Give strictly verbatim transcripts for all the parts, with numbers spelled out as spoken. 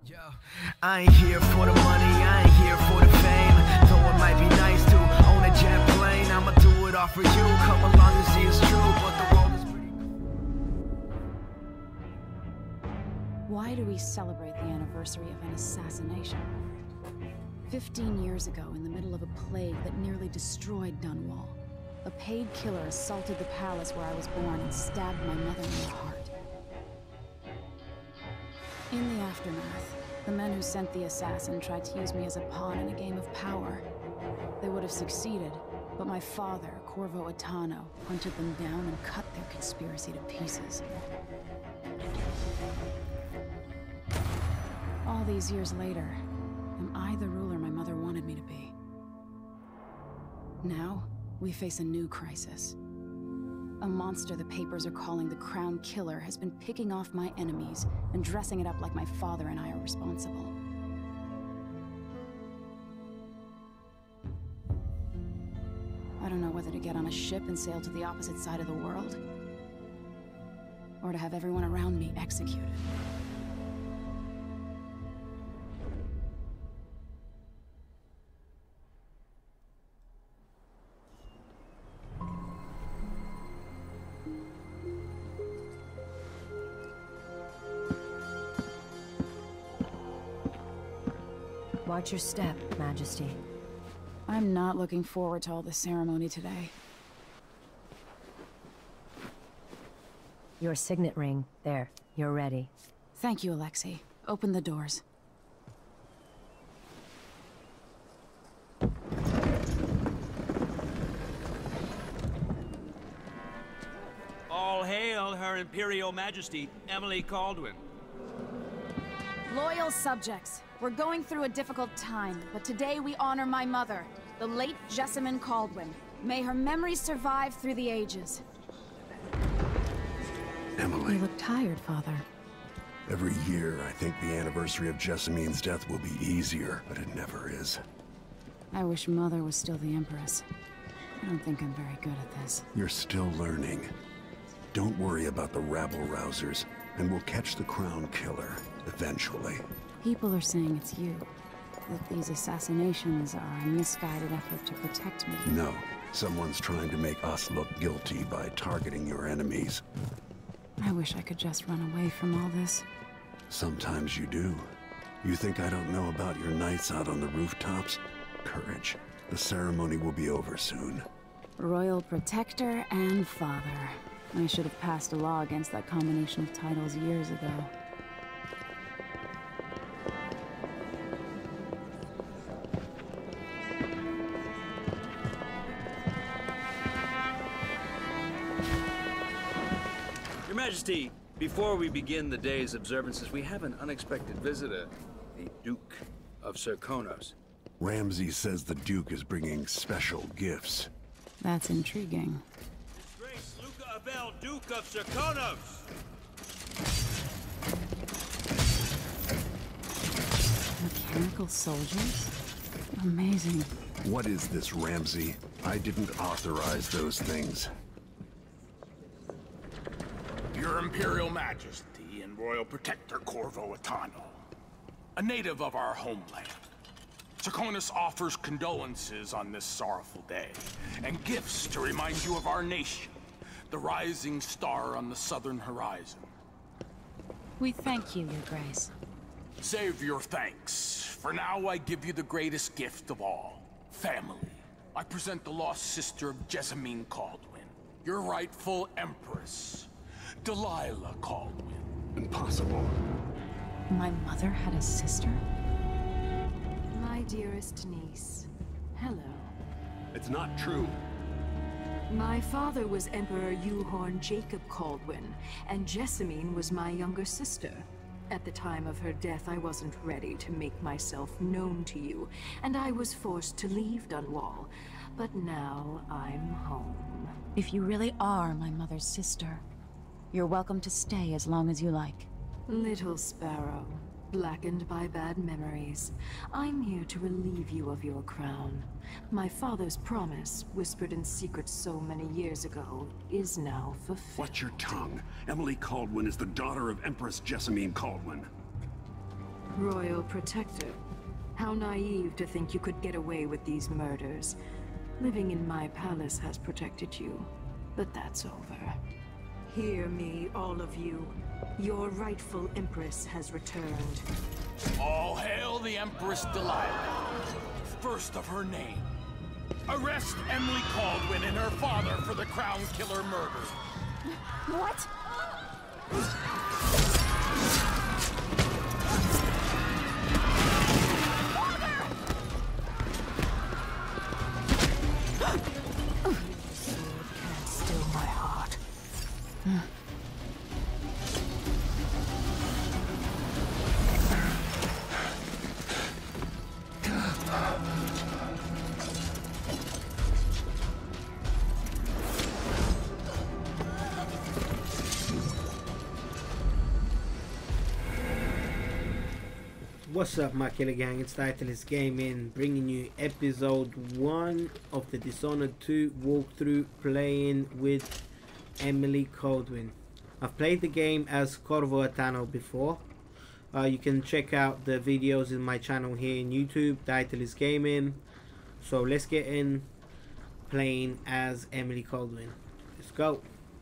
Yo, I ain't here for the money, I ain't here for the fame. Though it might be nice to own a jet plane, I'ma do it all for you. Come along and see it's true, but the world is pretty cool. Why do we celebrate the anniversary of an assassination? Fifteen years ago, in the middle of a plague that nearly destroyed Dunwall, a paid killer assaulted the palace where I was born and stabbed my mother in the heart. In the aftermath, the men who sent the assassin tried to use me as a pawn in a game of power. They would have succeeded, but my father, Corvo Attano, hunted them down and cut their conspiracy to pieces. All these years later, am I the ruler my mother wanted me to be? Now, we face a new crisis. A monster the papers are calling the Crown Killer has been picking off my enemies and dressing it up like my father and I are responsible. I don't know whether to get on a ship and sail to the opposite side of the world, or to have everyone around me executed. Watch your step, Majesty. I'm not looking forward to all the ceremony today. Your signet ring. There, you're ready. Thank you, Alexei. Open the doors. All hail Her Imperial Majesty, Emily Kaldwin. Loyal subjects, we're going through a difficult time, but today we honor my mother, the late Emily Kaldwin. May her memory survive through the ages. Emily. You look tired, Father. Every year, I think the anniversary of Jessamine's death will be easier, but it never is. I wish Mother was still the Empress. I don't think I'm very good at this. You're still learning. Don't worry about the rabble-rousers, and we'll catch the Crown Killer, eventually. People are saying it's you. That these assassinations are a misguided effort to protect me. No. Someone's trying to make us look guilty by targeting your enemies. I wish I could just run away from all this. Sometimes you do. You think I don't know about your nights out on the rooftops? Courage. The ceremony will be over soon. Royal Protector and Father. I should have passed a law against that combination of titles years ago. Your Majesty, before we begin the day's observances, we have an unexpected visitor, the Duke of Serkonos. Ramsay says the Duke is bringing special gifts. That's intriguing. His Grace Luca Abel, Duke of Serkonos! Mechanical soldiers? Amazing. What is this, Ramsay? I didn't authorize those things. Your Imperial Majesty and Royal Protector Corvo Attano, a native of our homeland. Serkonos offers condolences on this sorrowful day, and gifts to remind you of our nation, the rising star on the southern horizon. We thank you, Your Grace. Save your thanks. For now, I give you the greatest gift of all, family. I present the lost sister of Emily Kaldwin, your rightful empress, Delilah Caldwin. Impossible. My mother had a sister? My dearest niece, hello. It's not true. My father was Emperor Euhorn Jacob Caldwin, and Jessamine was my younger sister. At the time of her death, I wasn't ready to make myself known to you, and I was forced to leave Dunwall. But now I'm home. If you really are my mother's sister, you're welcome to stay as long as you like. Little sparrow, blackened by bad memories, I'm here to relieve you of your crown. My father's promise, whispered in secret so many years ago, is now fulfilled. Watch your tongue. Emily Kaldwin is the daughter of Empress Jessamine Kaldwin. Royal Protector. How naive to think you could get away with these murders. Living in my palace has protected you, but that's over. Hear me, all of you. Your rightful empress has returned. All hail the Empress Delilah, first of her name. Arrest Emily Kaldwin and her father for the Crown Killer murder. What? Sword can't still my heart. What's up, my killer gang? It's Titleist Gaming, bringing you episode one of the Dishonored two walkthrough, playing with Emily Kaldwin. I've played the game as Corvo Attano before. Uh, you can check out the videos in my channel here in YouTube, Titleist Gaming. So let's get in playing as Emily Kaldwin. Let's go.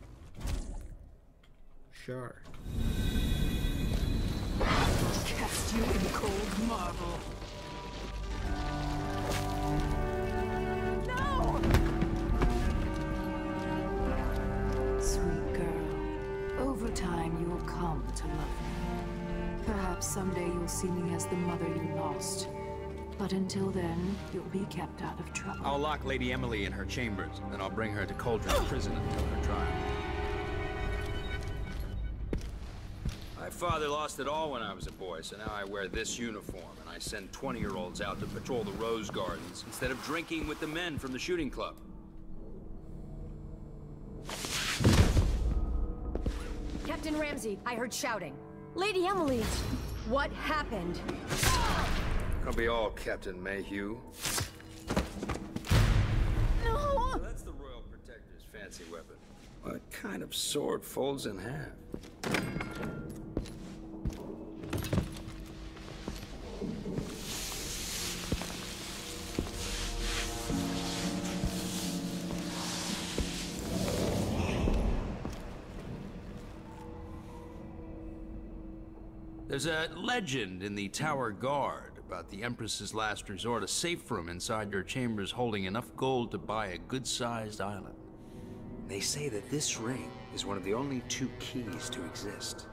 Sure. Cast you in cold marble. No! Sweet girl, over time you will come to love me. Perhaps someday you'll see me as the mother you lost. But until then, you'll be kept out of trouble. I'll lock Lady Emily in her chambers, then I'll bring her to Cauldron's prison until her trial. My father lost it all when I was a boy, so now I wear this uniform, and I send twenty-year-olds out to patrol the rose gardens instead of drinking with the men from the shooting club. Captain Ramsey, I heard shouting. Lady Emily, what happened? It'll be all Captain Mayhew. No! So that's the Royal Protector's fancy weapon. What kind of sword folds in half? There's a legend in the Tower Guard about the Empress's last resort, a safe room inside your chambers holding enough gold to buy a good-sized island. They say that this ring is one of the only two keys to exist.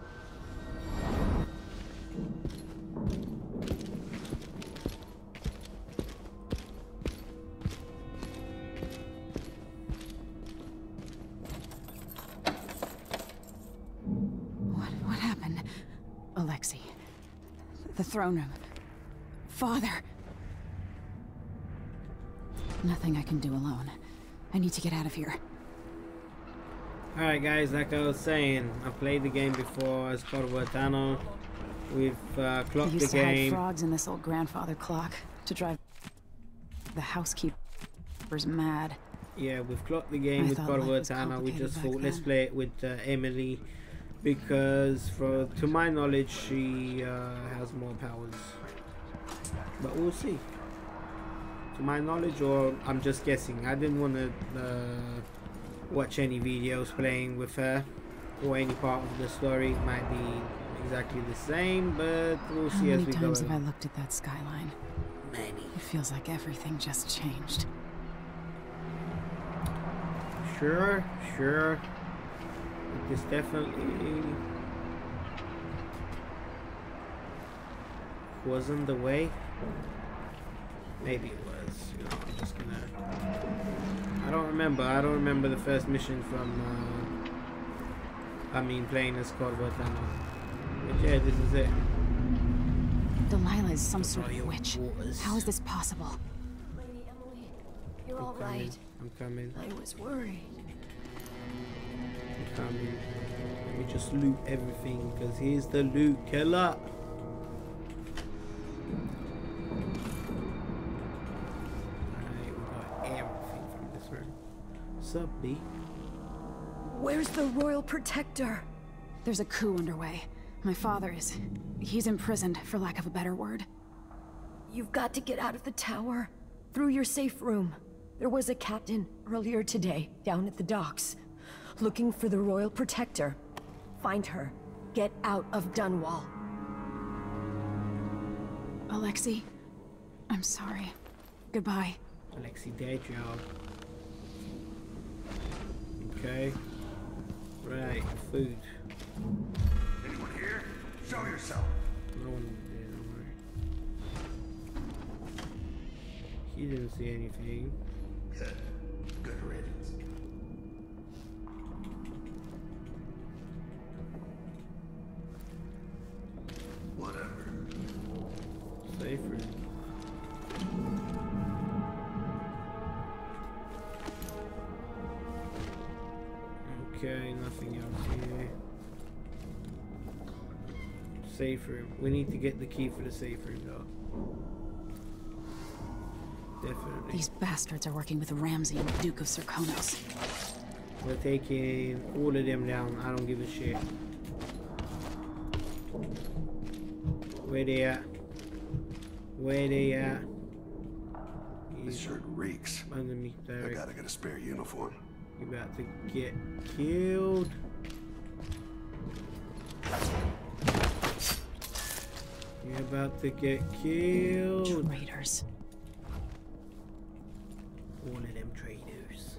What, what happened? Alexei. The throne room. Father. Nothing I can do alone. I need to get out of here. Alright guys, like I was saying, I've played the game before as Corvo Attano. We've uh, clocked the used to hide game. frogs in this old grandfather clock to drive the housekeepers mad. Yeah, we've clocked the game I with thought Corvo life was Attano. We just complicated thought, back let's then. play it with uh, Emily, because for to my knowledge, she uh, has more powers. But we'll see. To my knowledge, or I'm just guessing. I didn't want to uh, watch any videos playing with her, or any part of the story. It might be exactly the same, but we'll How see many as we go. times have I looked at that skyline? Many. It feels like everything just changed. Sure, sure. This definitely wasn't the way. Maybe it was. You know, I'm just gonna. I don't remember. I don't remember the first mission from. Uh, I mean, playing as Corvo Attano. But yeah, this is it. Delilah is some sort of Royal witch. waters. How is this possible? Lady Emily, you're I'm all coming. right. I'm coming. I was worried. I'm coming. Let me just loot everything, because here's the loot killer. What's up, B? Where's the Royal Protector? There's a coup underway. My father is... he's imprisoned, for lack of a better word. You've got to get out of the tower. Through your safe room. There was a captain earlier today, down at the docks. Looking for the Royal Protector. Find her. Get out of Dunwall. Alexei, I'm sorry. Goodbye. Alexei dead, y'all. Okay. Right, food. Anyone here? Show yourself. No one there, don't worry. He didn't see anything. Good. Good riddance. Whatever. Safer. Okay, nothing else here. Safe room. We need to get the key for the safe room though. Definitely. These bastards are working with Ramsey and the Duke of Serkonos. We're taking all of them down. I don't give a shit. Where they at? Where they at? This shirt reeks. Underneath there. I gotta get a spare uniform. You about to get killed. You're about to get killed. Traitors. All of them traitors.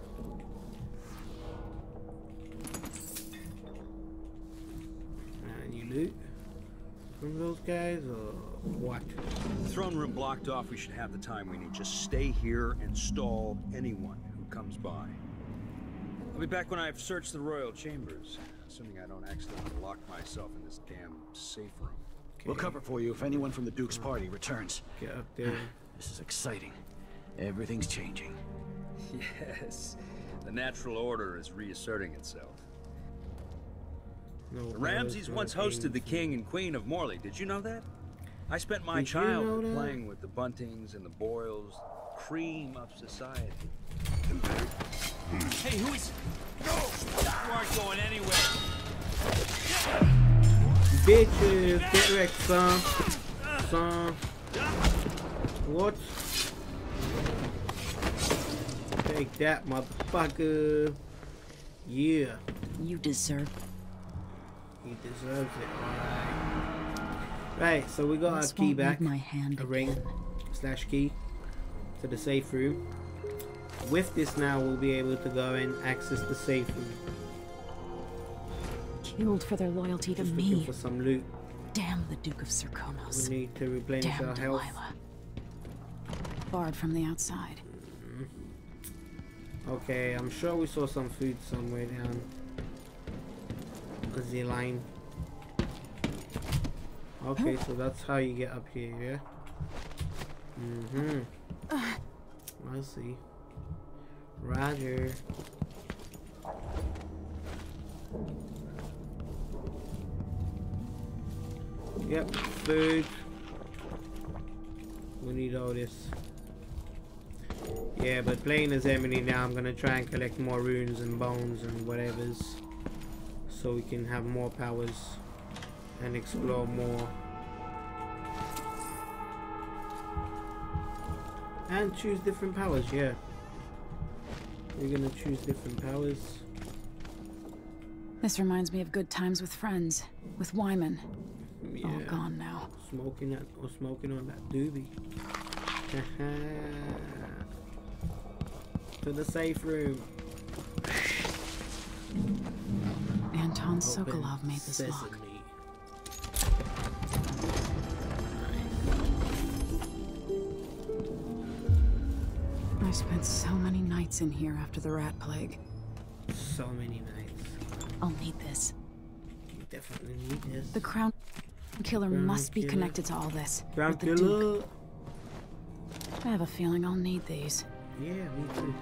And you loot from those guys or what? The throne room blocked off. We should have the time we need. Just stay here and stall anyone who comes by. I'll be back when I've searched the royal chambers, assuming I don't accidentally lock myself in this damn safe room. Okay. We'll cover for you if anyone from the Duke's party returns. Get up there. This is exciting. Everything's changing. Yes, the natural order is reasserting itself. No, The Ramseys no once hosted the things. king and queen of Morley. Did you know that? I spent my Did you know childhood that? playing with the Buntings and the Boyles, cream of society. Hey, who is... No! You aren't going anywhere! Bitches, get wrecked, son. Son. What? Take that, motherfucker. Yeah. You deserve... He deserves it, alright. Right, so we got This our key won't leave back. my hand A ring again. slash key to the safe room. With this now, we'll be able to go and access the safe room. Killed for their loyalty to Just looking me. for some loot. Damn the Duke of Serkonos. We need to replenish Damn our health. Delilah. Barred from the outside. Okay, I'm sure we saw some food somewhere down the line. Okay, so that's how you get up here, yeah? Mm-hmm. I see. Roger. Yep, food. We need all this. Yeah, but playing as Emily now, I'm gonna try and collect more runes and bones and whatevers, so we can have more powers and explore more. And choose different powers, yeah. We're gonna choose different powers. This reminds me of good times with friends. With Wyman. Yeah. All gone now. Smoking that or smoking on that doobie. To the safe room. Anton Open Sokolov made this lock. sesame. I spent so many nights in here after the rat plague. So many nights. I'll need this. You definitely need this. The Crown Killer Crown must be Killer. connected to all this. Crown with the Killer. Duke. I have a feeling I'll need these. Yeah, me too.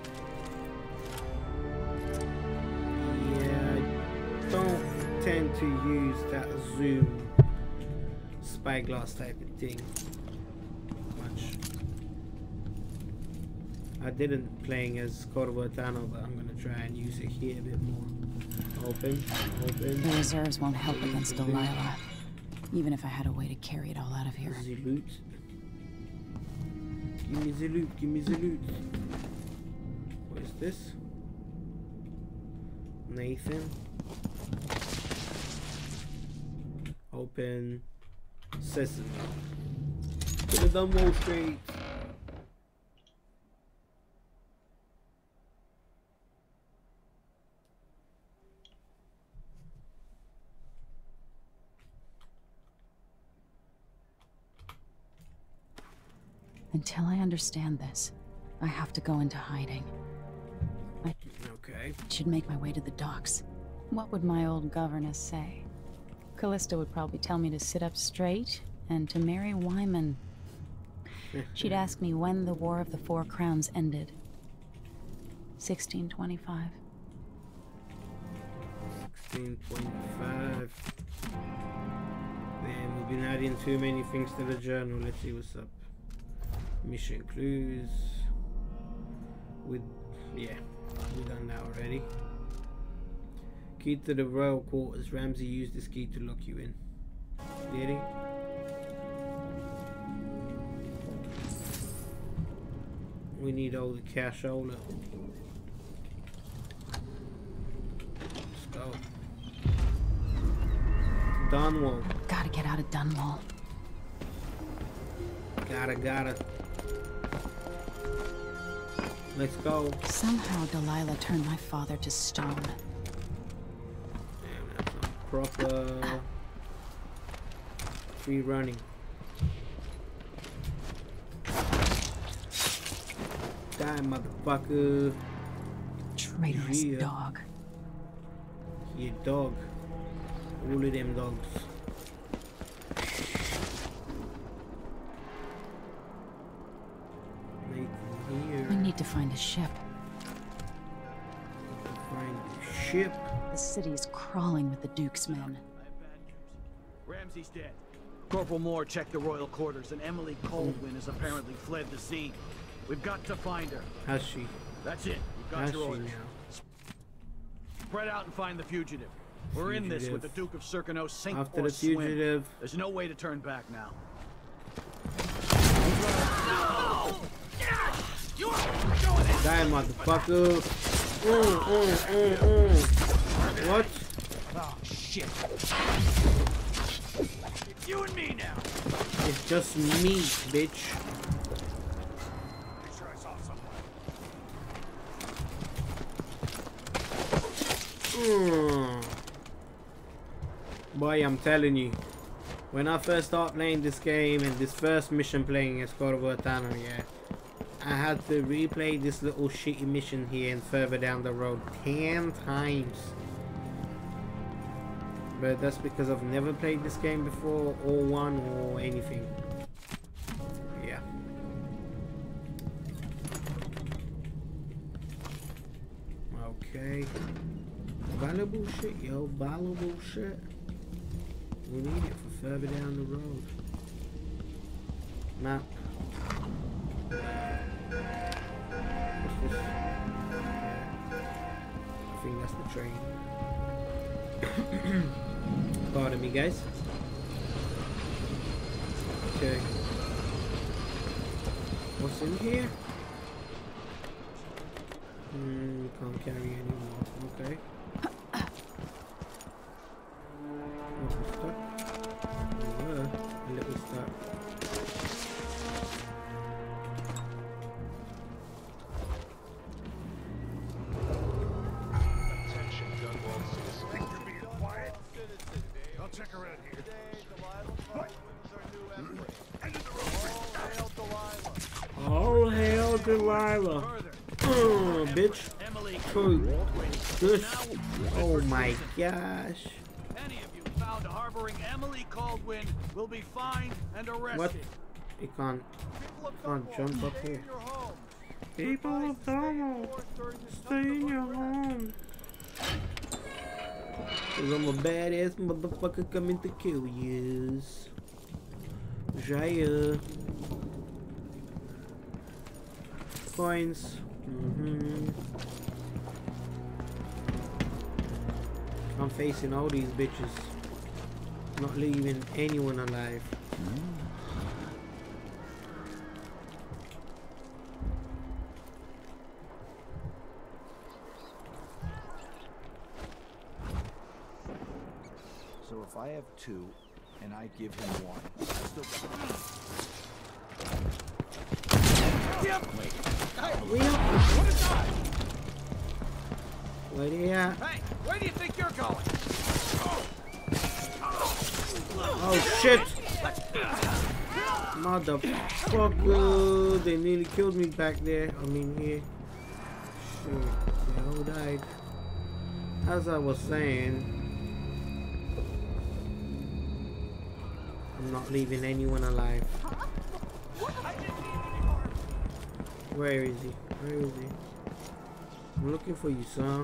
Yeah, I don't tend to use that zoom spyglass type of thing much. I didn't playing as Corvo Attano, but I'm gonna try and use it here a bit more. Open, open. The reserves won't help against Delilah. even if I had a way to carry it all out of here. The loot. Give me the loot, give me the loot. What is this? Nathan. Open sesame. To the Dunwall Street. Until I understand this, I have to go into hiding. I Okay. should make my way to the docks. What would my old governess say? Callista would probably tell me to sit up straight and to marry Wyman. She'd ask me when the War of the Four Crowns ended. sixteen twenty-five. sixteen twenty-five. Man, we've been adding too many things to the journal. Let's see what's up. Mission clues. With, yeah, we've done that already. Key to the royal quarters. Ramsey used this key to lock you in. Did he? We need all the cash holder. Let's go. Dunwall. Gotta get out of Dunwall. Gotta, gotta. Let's go. Somehow Delilah turned my father to stone. Damn, that's some proper free running. Die, motherfucker. Traitorous Yeah. dog. You dog. All of them dogs. We need to find a ship. Find a ship. The city's crawling with the Duke's men. Ramsey's dead. Corporal Moore checked the royal quarters, and Emily Kaldwin has apparently fled the scene. We've got to find her. Has she? That's it. You've got Has your she orders. now? Spread out and find the fugitive. We're in this with the Fugitive. Duke of Serkino, sink After or the swim. fugitive. There's no way to turn back now. Die, motherfucker. Mm, mm, mm, mm. What? Oh, shit. It's you and me now. It's just me, bitch. Make sure I saw someone. Mm. Boy, I'm telling you, when I first started playing this game and this first mission playing as Corvo Attano, yeah, I had to replay this little shitty mission here and further down the road ten times. But that's because I've never played this game before, or one, or anything. Yeah. Okay. Valuable shit, yo. Valuable shit. We need it for further down the road. Map. What's this? I think that's the train. Pardon me, guys. Okay. What's in here? Hmm, can't carry anymore. Okay. Oh, we're stuck. We were a little stuck. Attention, Dunwall citizens. You're being quiet. I'll check around here. All hail Delilah. Oh, bitch. Oh, good. Oh my gosh. Any of you found harboring Emily Kaldwin will be fined and arrested. What? You can't, can't jump up here. People of Dunwall, stay in your home. Cause I'm a badass motherfucker coming to kill yous. Jaya. Coins. Mm-hmm. I'm facing all these bitches. Not leaving anyone alive. So if I have two, and I give him one, I still got... Yep. Wait. Hey, Will. what is that? Where they at? Hey, where do you think you're going? Oh shit! Motherfucker! They nearly killed me back there. I mean here. Shit, they all died. As I was saying, I'm not leaving anyone alive. Where is he? Where is he? I'm looking for you, son.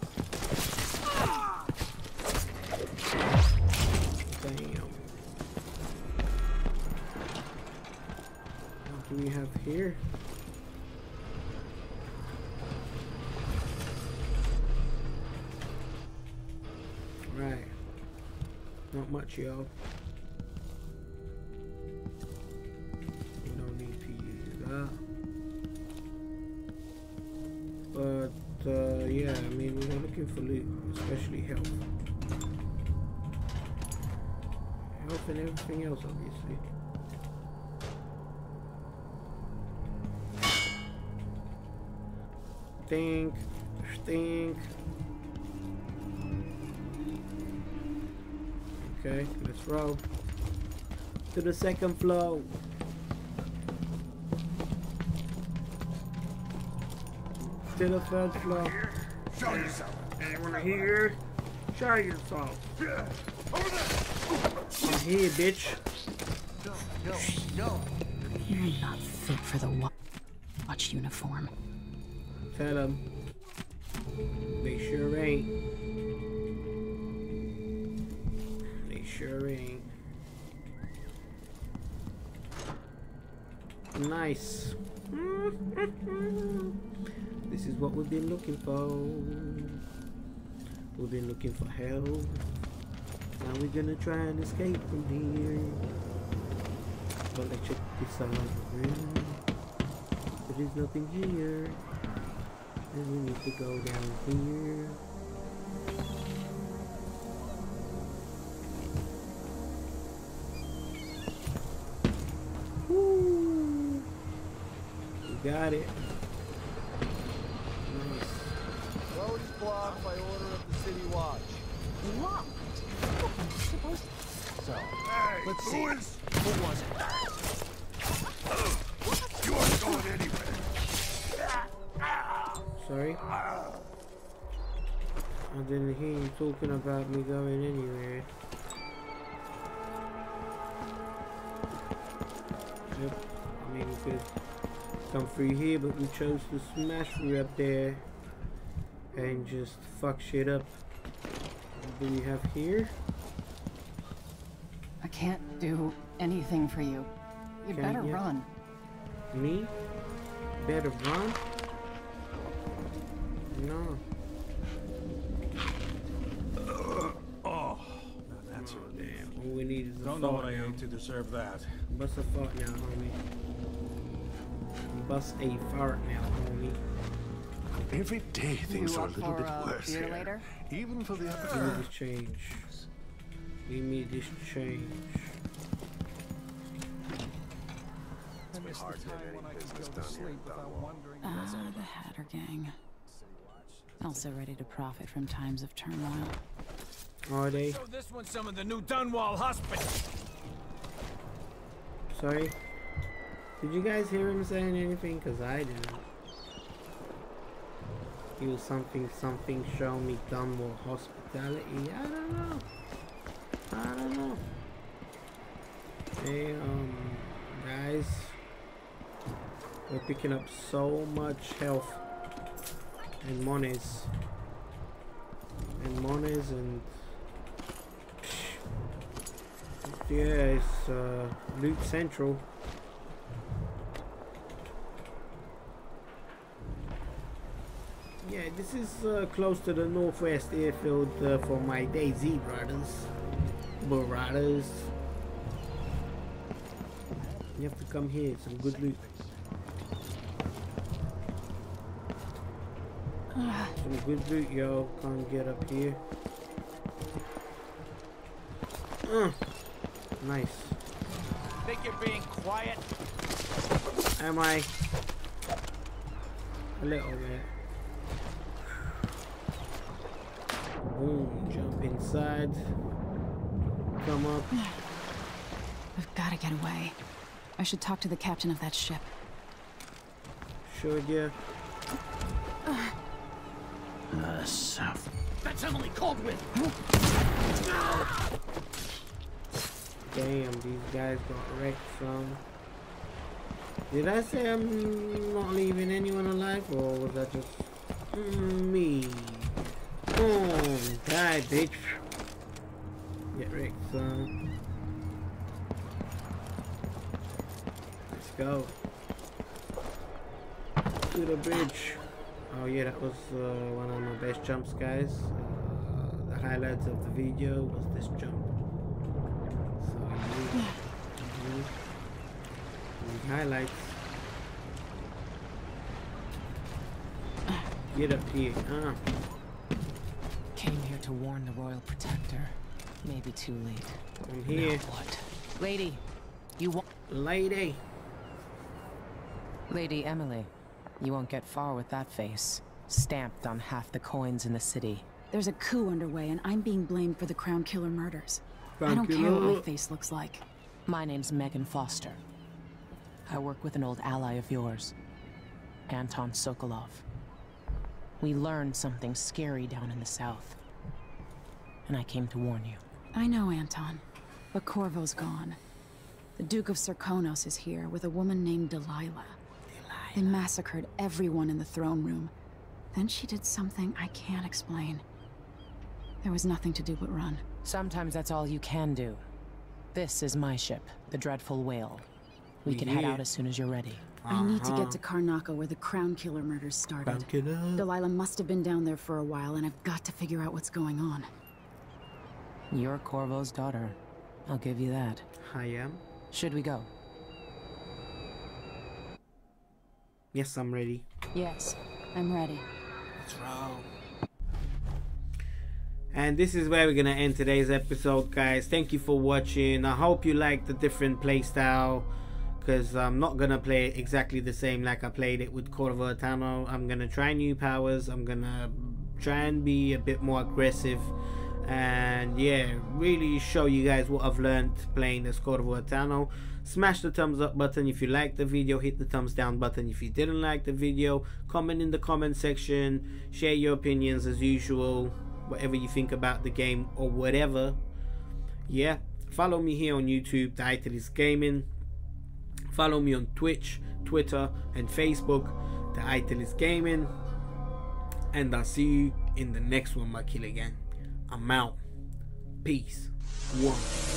Damn. What do we have here? Right. Not much, y'all. We don't need to use that. But, uh, yeah, I mean, we're looking for loot, especially health. Health and everything else, obviously. Stink, stink. Okay, let's roll to the second floor. To the third floor. Show yourself. Anyone here? Show yourself. Yeah. Over there. I'm here, bitch. No, no, no. You're not fit for the wa- watch uniform. Tell them. They sure ain't. They sure ain't. Nice. This is what we've been looking for. We've been looking for help. Now we're gonna try and escape from here. But let's check this out. There is nothing here. And we need to go down here. Woo! We got it. Nice. Road is blocked by order of the city watch. Locked? What am I supposed to... So, hey, Let's who see. is... Who was it? You aren't going anywhere. Sorry? I didn't hear you talking about me going anywhere. Yep. I mean, we could come through here, but we chose to smash through up there and just fuck shit up. What do we have here? I can't do anything for you. You Can't better you? run. Me? Better run? No. Oh, that's Oh, damn. All we need is a Don't know thought what I now. ate to deserve that. Bust a fart now, homie. Bust a fart now, homie. Every day things You are a up little for bit a worse beer here. later? Even for the Give me upper. this change. Give me this change. It's hard to get any business done here in Dunwall. Ah, the Hatter gang. Also ready to profit from times of turmoil. Are they? So this one's some of the new Dunwall hospital. Sorry? Did you guys hear him saying anything? Because I didn't. He was something, something, show me Dunwall hospitality. I don't know. I don't know. Hey, um, guys. We're picking up so much health. And monies. And monies and... Yeah, it's uh, Loot Central. Yeah, this is uh, close to the Northwest Airfield uh, for my DayZ brothers. Baratas. You have to come here, some good loot. Some good loot, yo. Can't get up here. Uh, nice. Think you're being quiet? Am I? A little bit. Boom, jump inside. Come up. We've got to get away. I should talk to the captain of that ship. Should ya? Uh, south. That's Emily Kaldwin! Damn, these guys got wrecked from. Did I say I'm not leaving anyone alive, or was that just mm, me? Oh, die, bitch! Get wrecked, son. Let's go to the bridge. Oh yeah, that was uh, one of my best jumps, guys. Uh, the highlights of the video was this jump. Highlights. Get up here. Uh. Came here to warn the Royal Protector. Maybe too late. I'm here. Now what? Lady, you won't. Lady. Lady Emily, you won't get far with that face. Stamped on half the coins in the city. There's a coup underway, and I'm being blamed for the Crown Killer murders. Crown I don't Killer. care what my face looks like. My name's Megan Foster. I work with an old ally of yours, Anton Sokolov. We learned something scary down in the south, and I came to warn you. I know, Anton, but Corvo's gone. The Duke of Serkonos is here with a woman named Delilah. Delilah. They massacred everyone in the throne room. Then she did something I can't explain. There was nothing to do but run. Sometimes that's all you can do. This is my ship, the Dreadful Whale. We can head out as soon as you're ready. Uh-huh. I need to get to Karnaca where the Crown Killer murders started. Crown Killer. Delilah must have been down there for a while, and I've got to figure out what's going on. You're Corvo's daughter. I'll give you that. I am. Should we go? Yes, I'm ready. Yes, I'm ready. Let's roll. And this is where we're gonna end today's episode, guys. Thank you for watching. I hope you like the different playstyle, because I'm not gonna play it exactly the same like I played it with Corvo Attano. I'm gonna try new powers. I'm gonna try and be a bit more aggressive, and yeah, really show you guys what I've learned playing as Corvo Attano. Smash the thumbs up button if you liked the video. Hit the thumbs down button if you didn't like the video. Comment in the comment section. Share your opinions as usual, whatever you think about the game or whatever. Yeah, follow me here on YouTube. The title is Gaming. Follow me on Twitch, Twitter and Facebook. The title is Gaming. And I'll see you in the next one, my killer gang. I'm out. Peace. One.